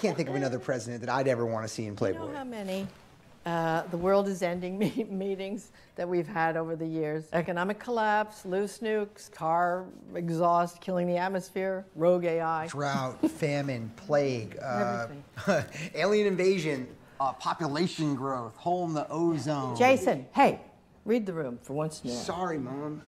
can't think of another president that I'd ever want to see in Playboy. You know how many the world is ending meetings that we've had over the years? Economic collapse, loose nukes, car exhaust killing the atmosphere, rogue AI. Drought, famine, plague, Everything. alien invasion, population growth, hole in the ozone. Jason, hey, read the room for once in a while. Sorry, Mom.